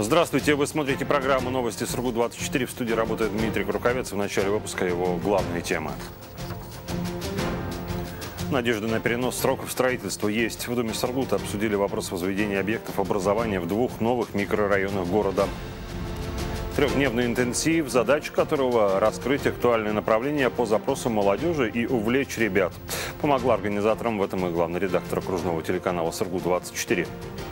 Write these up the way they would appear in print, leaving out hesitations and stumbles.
Здравствуйте, вы смотрите программу «Новости Сургут-24». В студии работает Дмитрий Круковец. В начале выпуска его главные темы. Надежда на перенос сроков строительства есть. В Думе Сургута обсудили вопрос возведения объектов образования в двух новых микрорайонах города. Трехдневный интенсив, задача которого – раскрыть актуальные направления по запросам молодежи и увлечь ребят. Помогла организаторам в этом и главный редактор окружного телеканала «Сургут-24».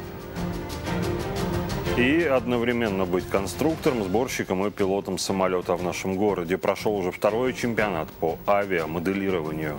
И одновременно быть конструктором, сборщиком и пилотом самолета в нашем городе. Прошел уже второй чемпионат по авиамоделированию.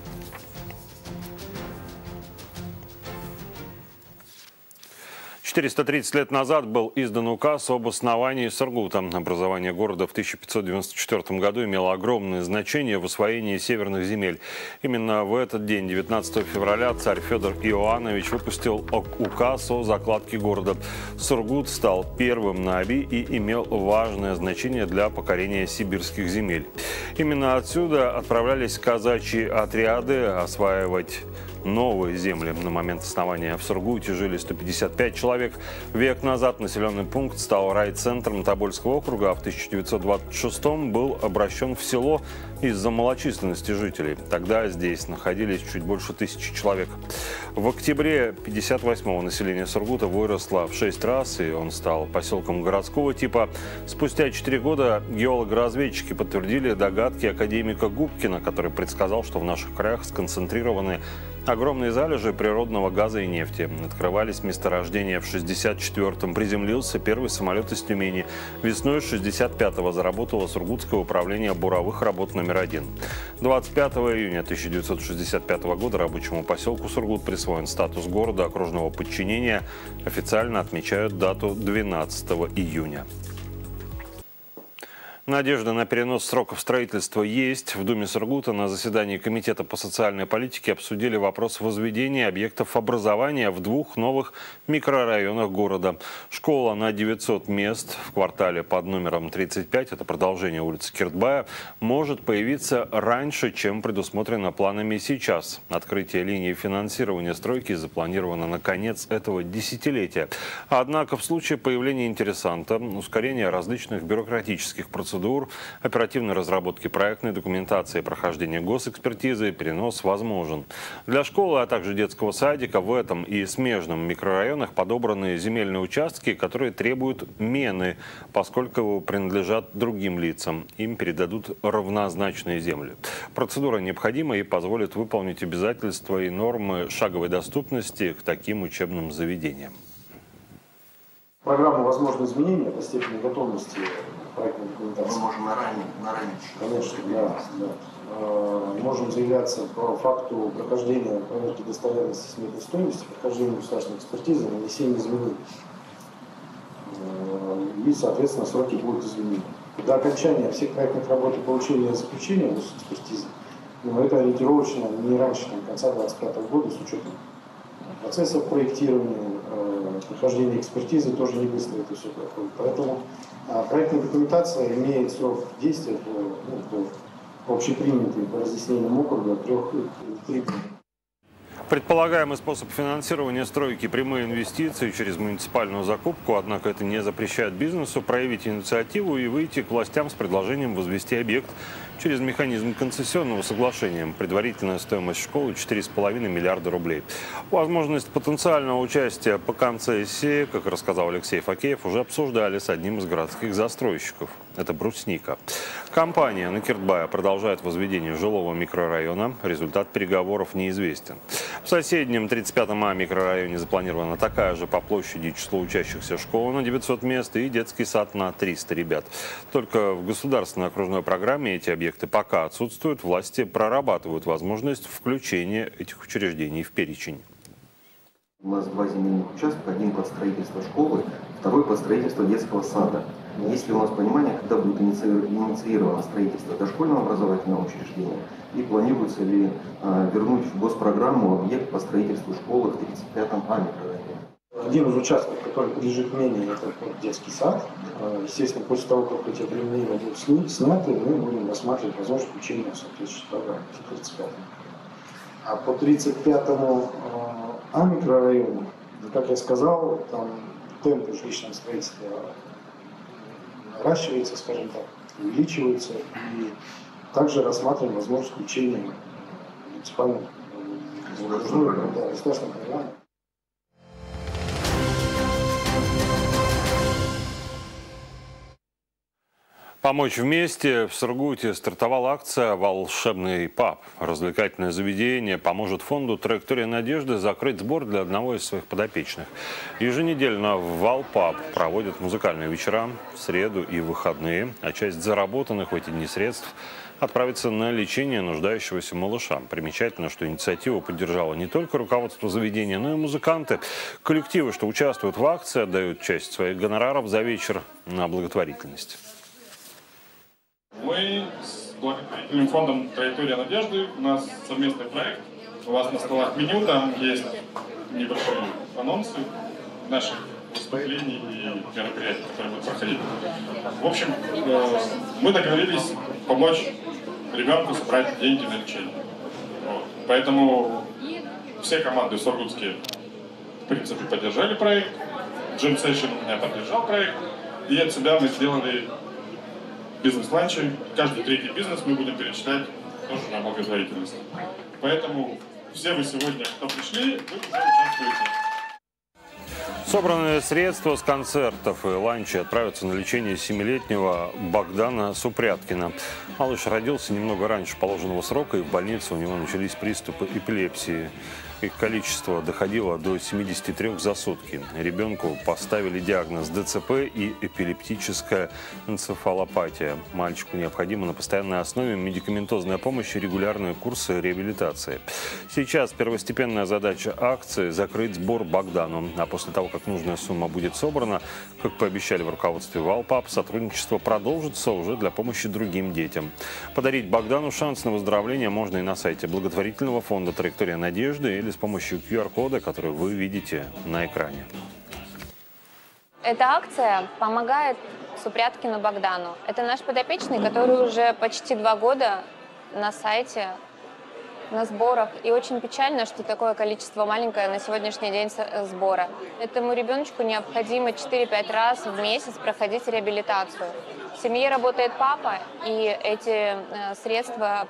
430 лет назад был издан указ об основании Сургута. Образование города в 1594 году имело огромное значение в освоении северных земель. Именно в этот день, 19 февраля, царь Федор Иоаннович выпустил указ о закладке города. Сургут стал первым на Оби и имел важное значение для покорения сибирских земель. Именно отсюда отправлялись казачьи отряды осваивать новые земли. На момент основания в Сургуте жили 155 человек. Век назад населенный пункт стал райцентром Тобольского округа, а в 1926-м был обращен в село из-за малочисленности жителей. Тогда здесь находились чуть больше 1000 человек. В октябре 1958-го население Сургута выросло в 6 раз, и он стал поселком городского типа. Спустя 4 года геологи-разведчики подтвердили догадки академика Губкина, который предсказал, что в наших краях сконцентрированы огромные залежи природного газа и нефти. Открывались месторождения в 1964-м. Приземлился первый самолет из Тюмени. Весной 1965-го заработало Сургутское управление буровых работ номер 1. 25 июня 1965 года рабочему поселку Сургут присвоен статус города окружного подчинения. Официально отмечают дату 12 июня. Надежда на перенос сроков строительства есть. В Думе Сургута на заседании Комитета по социальной политике обсудили вопрос возведения объектов образования в двух новых микрорайонах города. Школа на 900 мест в квартале под номером 35, это продолжение улицы Киртбая, может появиться раньше, чем предусмотрено планами сейчас. Открытие линии финансирования стройки запланировано на конец этого десятилетия. Однако в случае появления интересанта, ускорения различных бюрократических процедур, оперативной разработки проектной документации, прохождения госэкспертизы, перенос возможен. Для школы, а также детского садика в этом и смежном микрорайонах подобраны земельные участки, которые требуют мены, поскольку принадлежат другим лицам. Им передадут равнозначные земли. Процедура необходима и позволит выполнить обязательства и нормы шаговой доступности к таким учебным заведениям. Программу возможных изменений по степени готовности проектной документации. Мы можем на ранее. Конечно, да. Можем заявляться по факту прохождения проверки достоверности сметной стоимости, прохождения государственной экспертизы, нанесения изменений. И, соответственно, сроки будут изменены. До окончания всех проектных работ и получения заключения госэкспертизы, это ориентировочно не раньше конца 2025 года, с учетом процессов проектирования, прохождения экспертизы тоже не быстро это все проходит. Поэтому проектная документация имеет срок действия по общепринятый по разъяснениям округа 3 года. Предполагаемый способ финансирования стройки – прямые инвестиции через муниципальную закупку, однако это не запрещает бизнесу проявить инициативу и выйти к властям с предложением возвести объект через механизм концессионного соглашения. Предварительная стоимость школы – 4,5 миллиарда рублей. Возможность потенциального участия по концессии, как рассказал Алексей Факеев, уже обсуждали с одним из городских застройщиков. Это «Брусника». Компания на Киртбая продолжает возведение жилого микрорайона. Результат переговоров неизвестен. В соседнем 35-м А микрорайоне запланирована такая же по площади и числу учащихся школа на 900 мест и детский сад на 300 ребят. Только в государственной окружной программе эти объекты пока отсутствуют. Власти прорабатывают возможность включения этих учреждений в перечень. У нас 2 земельных участка, один под строительство школы, второй под строительство детского сада. Есть ли у нас понимание, когда будет инициировано строительство дошкольного образовательного учреждения и планируется ли вернуть в госпрограмму объект по строительству школы в 35-м А микрорайоне? Один из участков, который подлежит мнению, это детский сад. Естественно, после того, как эти обременения будут сняты, мы будем рассматривать возможность включения в соответствующей программе 35. А по 35-му А микрорайону, как я сказал, там темпы жилищного строительства наращиваются, скажем так, увеличиваются. И также рассматриваем возможность включения муниципальных государственных программ. Помочь вместе. В Сургуте стартовала акция «Волшебный паб». Развлекательное заведение поможет фонду «Траектория надежды» закрыть сбор для одного из своих подопечных. Еженедельно в Валпаб проводят музыкальные вечера в среду и выходные, а часть заработанных в эти дни средств отправится на лечение нуждающегося малыша. Примечательно, что инициативу поддержало не только руководство заведения, но и музыканты. Коллективы, что участвуют в акции, отдают часть своих гонораров за вечер на благотворительность. Мы с благотворительным фондом «Траектория надежды», у нас совместный проект. У вас на столах меню, там есть небольшие анонсы наших выступлений и мероприятий, которые будут проходить. В общем, мы договорились помочь ребенку собрать деньги на лечение. Вот. Поэтому все команды сургутские, в принципе, поддержали проект. Джим Session у меня поддержал проект. И от себя мы сделали бизнес-ланчи. Каждый третий бизнес мы будем перечислять тоже на благотворительность. Поэтому все вы сегодня, кто пришли, вы уже участвуете. Собранные средства с концертов и ланчи отправятся на лечение 7-летнего Богдана Супряткина. Малыш родился немного раньше положенного срока, и в больнице у него начались приступы эпилепсии. Их количество доходило до 73 за сутки. Ребенку поставили диагноз ДЦП и эпилептическая энцефалопатия. Мальчику необходима на постоянной основе медикаментозная помощь и регулярные курсы реабилитации. Сейчас первостепенная задача акции – закрыть сбор Богдану. А после того, как нужная сумма будет собрана, как пообещали в руководстве Валпаб, сотрудничество продолжится уже для помощи другим детям. Подарить Богдану шанс на выздоровление можно и на сайте благотворительного фонда «Траектория надежды» или с помощью QR-кода, который вы видите на экране. Эта акция помогает Супряткину Богдану. Это наш подопечный, который уже почти 2 года на сайте, на сборах. И очень печально, что такое количество маленькое на сегодняшний день сбора. Этому ребеночку необходимо 4-5 раз в месяц проходить реабилитацию. В семье работает папа, и эти средства,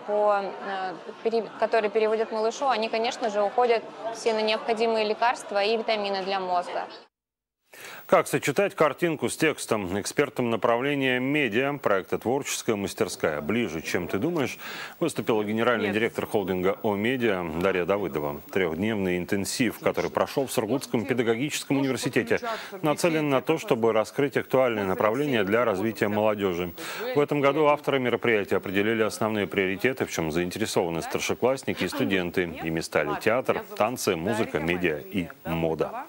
которые переводят малышу, они, конечно же, уходят все на необходимые лекарства и витамины для мозга. Как сочетать картинку с текстом? Экспертом направления медиа проекта «Творческая мастерская. Ближе, чем ты думаешь» выступила генеральный директор холдинга «О-Медиа» Дарья Давыдова. 3-дневный интенсив, который прошел в Сургутском педагогическом университете, нацелен на то, чтобы раскрыть актуальные направления для развития молодежи. В этом году авторы мероприятия определили основные приоритеты, в чем заинтересованы старшеклассники и студенты. Ими стали театр, танцы, музыка, медиа и мода.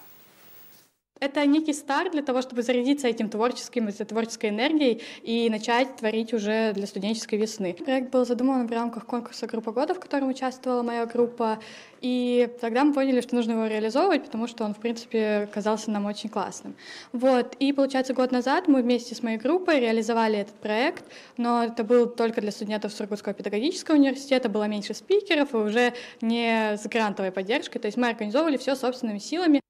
Это некий старт для того, чтобы зарядиться этой творческой энергией и начать творить уже для студенческой весны. Проект был задуман в рамках конкурса «Группа года», в котором участвовала моя группа. И тогда мы поняли, что нужно его реализовывать, потому что он, в принципе, казался нам очень классным. Вот. И, получается, год назад мы вместе с моей группой реализовали этот проект, но это был только для студентов Сургутского педагогического университета, было меньше спикеров и уже не с грантовой поддержкой. То есть мы организовывали все собственными силами.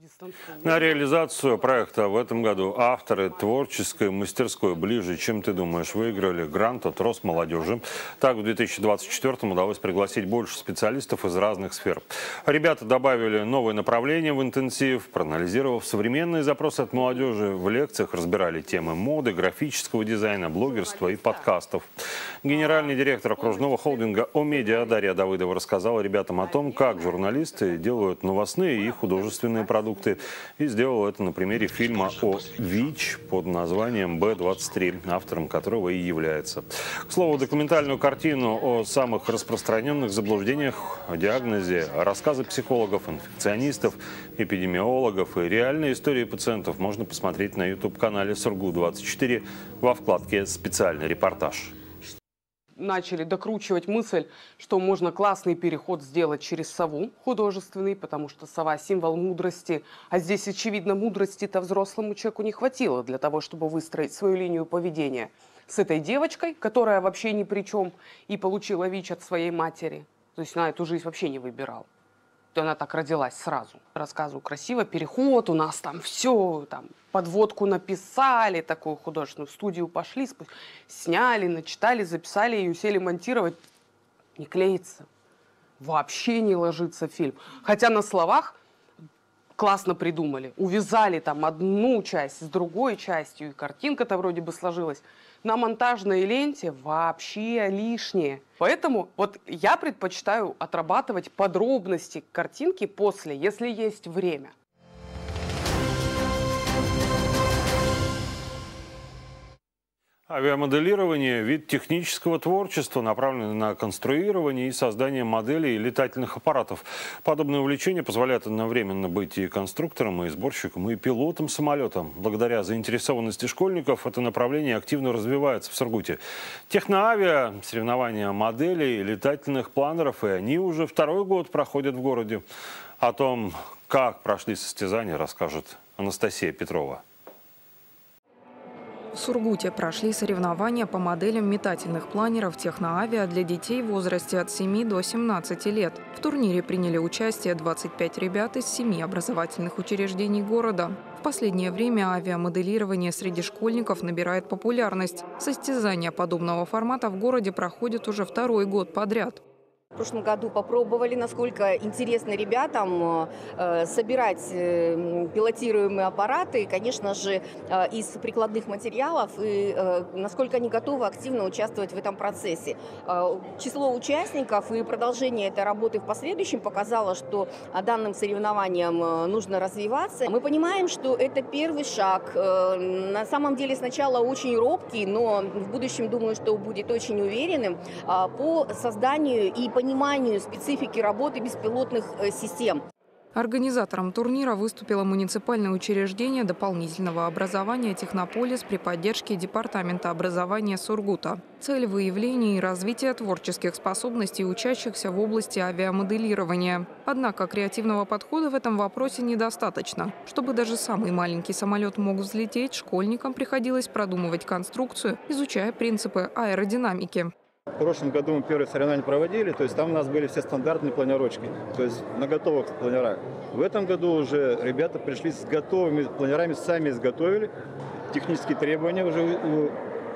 На реализацию проекта в этом году авторы творческой мастерской «Ближе, чем ты думаешь» выиграли грант от Росмолодежи. Так, в 2024-м удалось пригласить больше специалистов из разных сфер. Ребята добавили новые направления в интенсив, проанализировав современные запросы от молодежи. В лекциях разбирали темы моды, графического дизайна, блогерства и подкастов. Генеральный директор окружного холдинга «О-Медиа» Дарья Давыдова рассказала ребятам о том, как журналисты делают новостные и художественные продукты. И сделал это на примере фильма о ВИЧ под названием «Б-23», автором которого и является. К слову, документальную картину о самых распространенных заблуждениях, о диагнозе, рассказы психологов, инфекционистов, эпидемиологов и реальные истории пациентов можно посмотреть на YouTube-канале «Сургут-24» во вкладке «Специальный репортаж». Начали докручивать мысль, что можно классный переход сделать через сову художественный, потому что сова – символ мудрости. А здесь, очевидно, мудрости-то взрослому человеку не хватило для того, чтобы выстроить свою линию поведения с этой девочкой, которая вообще ни при чем и получила ВИЧ от своей матери. То есть она эту жизнь вообще не выбирала. Она так родилась сразу. Рассказываю красиво, переход, у нас там все, там подводку написали, такую художественную, в студию пошли, сняли, начитали, записали ее, сели монтировать. Не клеится. Вообще не ложится фильм. Хотя на словах классно придумали. Увязали там одну часть с другой частью, и картинка-то вроде бы сложилась. На монтажной ленте вообще лишнее. Поэтому вот я предпочитаю отрабатывать подробности картинки после, если есть время. Авиамоделирование – вид технического творчества, направленный на конструирование и создание моделей летательных аппаратов. Подобное увлечение позволяет одновременно быть и конструктором, и сборщиком, и пилотом самолета. Благодаря заинтересованности школьников это направление активно развивается в Сургуте. Техноавиа – соревнования моделей летательных планеров, и они уже второй год проходят в городе. О том, как прошли состязания, расскажет Анастасия Петрова. В Сургуте прошли соревнования по моделям метательных планеров «Техноавиа» для детей в возрасте от 7 до 17 лет. В турнире приняли участие 25 ребят из 7 образовательных учреждений города. В последнее время авиамоделирование среди школьников набирает популярность. Состязания подобного формата в городе проходят уже второй год подряд. В прошлом году попробовали, насколько интересно ребятам собирать пилотируемые аппараты, конечно же, из прикладных материалов, и насколько они готовы активно участвовать в этом процессе. Число участников и продолжение этой работы в последующем показало, что данным соревнованиям нужно развиваться. Мы понимаем, что это первый шаг. На самом деле сначала очень робкий, но в будущем, думаю, что будет очень уверенным по созданию и пониманию специфики работы беспилотных систем. Организатором турнира выступило муниципальное учреждение дополнительного образования «Технополис» при поддержке Департамента образования Сургута. Цель – выявления и развития творческих способностей учащихся в области авиамоделирования. Однако креативного подхода в этом вопросе недостаточно. Чтобы даже самый маленький самолет мог взлететь, школьникам приходилось продумывать конструкцию, изучая принципы аэродинамики. В прошлом году мы первые соревнования проводили, то есть там у нас были все стандартные планировочки, то есть на готовых планерах. В этом году уже ребята пришли с готовыми планерами, сами изготовили. Технические требования уже,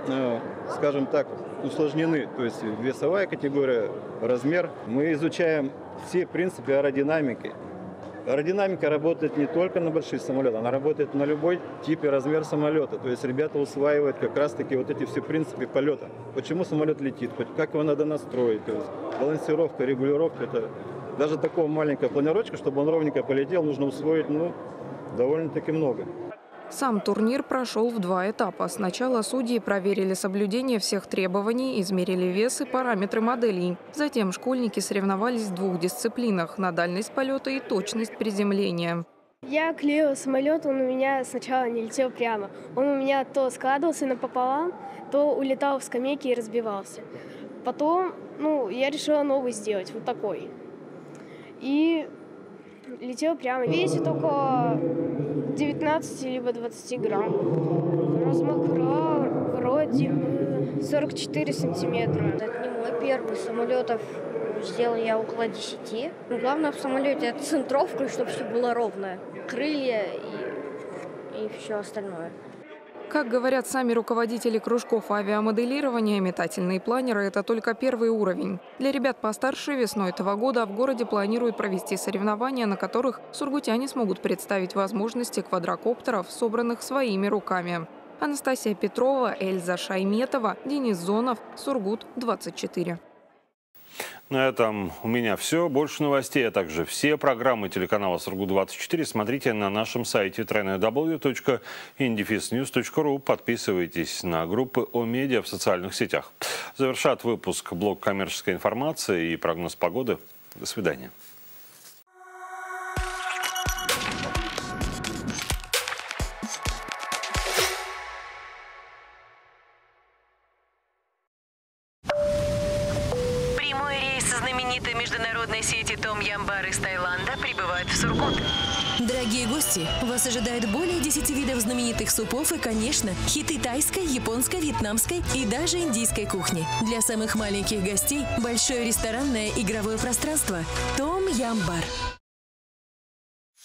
скажем так, усложнены, то есть весовая категория, размер. Мы изучаем все принципы аэродинамики. Аэродинамика работает не только на больших самолетах, она работает на любой тип и размер самолета. То есть ребята усваивают как раз-таки вот эти все принципы полета. Почему самолет летит, как его надо настроить. То есть балансировка, регулировка. Это даже такого маленького планировочка, чтобы он ровненько полетел, нужно усвоить довольно-таки много. Сам турнир прошел в 2 этапа. Сначала судьи проверили соблюдение всех требований, измерили вес и параметры моделей. Затем школьники соревновались в 2 дисциплинах – на дальность полета и точность приземления. Я клеил самолет, он у меня сначала не летел прямо. Он у меня то складывался напополам, то улетал в скамейки и разбивался. Потом я решила новый сделать, вот такой. И летел прямо. Весит около 19 либо 20 грамм. Размах крыла вроде бы 44 сантиметра. Это не мой первый. Самолетов сделал я около 10. Но главное в самолете это центровка, чтобы все было ровное. Крылья и все остальное. Как говорят сами руководители кружков авиамоделирования, метательные планеры – это только первый уровень. Для ребят постарше весной этого года в городе планируют провести соревнования, на которых сургутяне смогут представить возможности квадрокоптеров, собранных своими руками. Анастасия Петрова, Эльза Шайметова, Денис Зонов, Сургут, 24. На этом у меня все. Больше новостей, а также все программы телеканала Сургут-24 смотрите на нашем сайте www.indefisnews.ru. Подписывайтесь на группы ОМедиа в социальных сетях. Завершат выпуск блок коммерческой информации и прогноз погоды. До свидания. Международной сети Том Ям Бар из Таиланда прибывают в Сургут. Дорогие гости, вас ожидает более 10 видов знаменитых супов и, конечно, хиты тайской, японской, вьетнамской и даже индийской кухни. Для самых маленьких гостей большое ресторанное игровое пространство Том Ям Бар.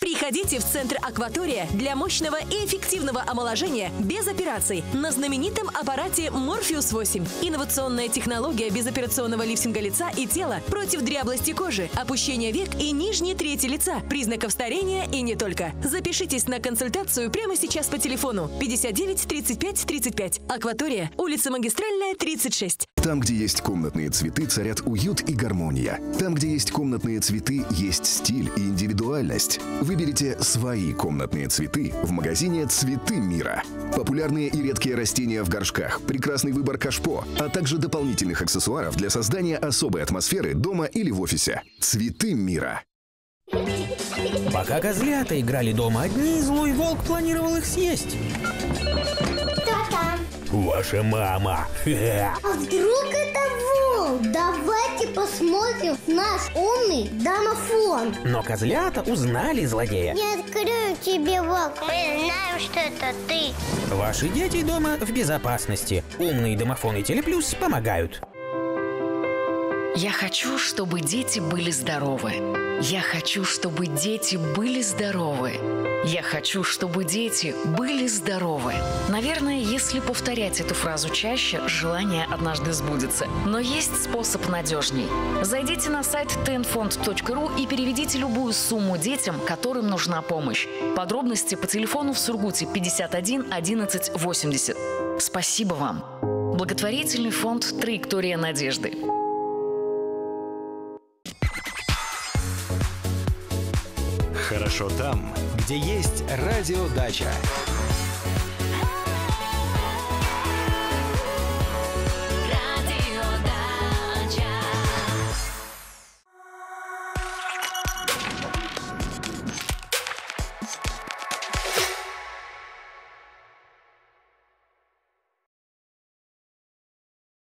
Приходите в центр «Акватория» для мощного и эффективного омоложения без операций на знаменитом аппарате Morpheus8. Инновационная технология безоперационного лифтинга лица и тела против дряблости кожи, опущения век и нижней трети лица, признаков старения и не только. Запишитесь на консультацию прямо сейчас по телефону 59 35 35. «Акватория», улица Магистральная, 36. Там, где есть комнатные цветы, царят уют и гармония. Там, где есть комнатные цветы, есть стиль и индивидуальность. Выберите свои комнатные цветы в магазине «Цветы мира». Популярные и редкие растения в горшках, прекрасный выбор кашпо, а также дополнительных аксессуаров для создания особой атмосферы дома или в офисе. «Цветы мира». Пока козлята играли дома одни, злой волк планировал их съесть. Кто там? Ваша мама. А вдруг это волк? Давайте посмотрим наш умный домофон. Но козлята узнали злодея. Не открою тебе, волк. Мы знаем, что это ты. Ваши дети дома в безопасности. Умный домофон и Телеплюс помогают. Я хочу, чтобы дети были здоровы. Я хочу, чтобы дети были здоровы. Я хочу, чтобы дети были здоровы. Наверное, если повторять эту фразу чаще, желание однажды сбудется. Но есть способ надежней. Зайдите на сайт tenfond.ru и переведите любую сумму детям, которым нужна помощь. Подробности по телефону в Сургуте 51 11 80. Спасибо вам. Благотворительный фонд «Траектория надежды». Хорошо там, где есть радиодача.